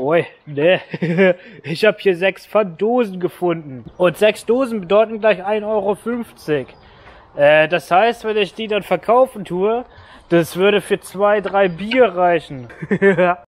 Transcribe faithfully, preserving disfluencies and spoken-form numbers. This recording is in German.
Ui, ne. Ich habe hier sechs Pfanddosen gefunden. Und sechs Dosen bedeuten gleich ein Euro fünfzig. Äh, das heißt, wenn ich die dann verkaufen tue, das würde für zwei, drei Bier reichen.